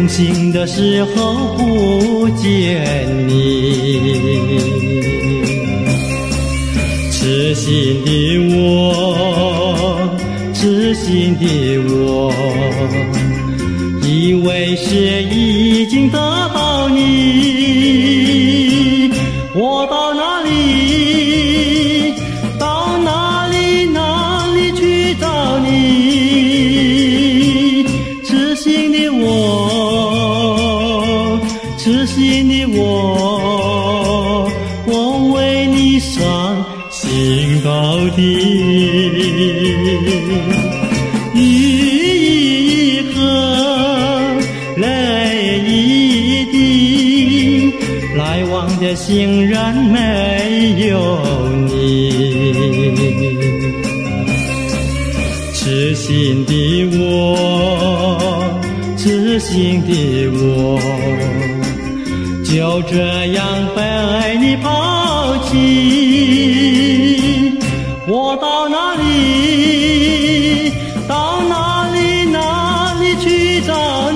醒的时候不见你，痴心的我，痴心的我，以为是已经得到你，我到哪里，到哪里，哪里去找你？痴心的我，痴心的我，我为你伤心到底。雨一喝，泪一滴，来往的行人没有你。痴心的我，痴心的我，就这样被你抛弃。我到哪里，到哪里，哪里去找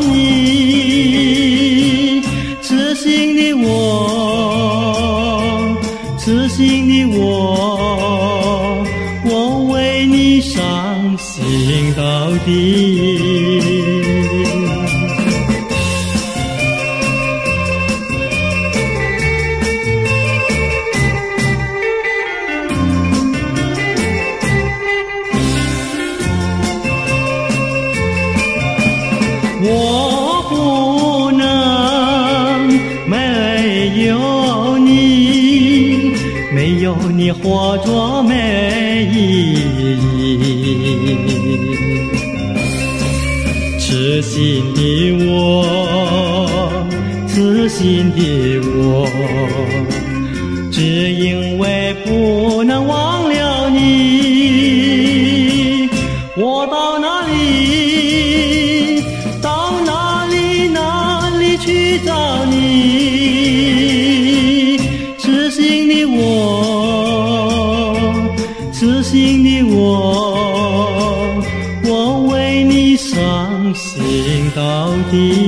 你？痴心的我，痴心的我，我为你伤心到底。我不能没有你，没有你活着没意义。痴心的我，痴心的我，只因为不能忘了你。我到哪里，到哪里，哪里去找你？痴心的我，痴心的我，我为你伤心到底。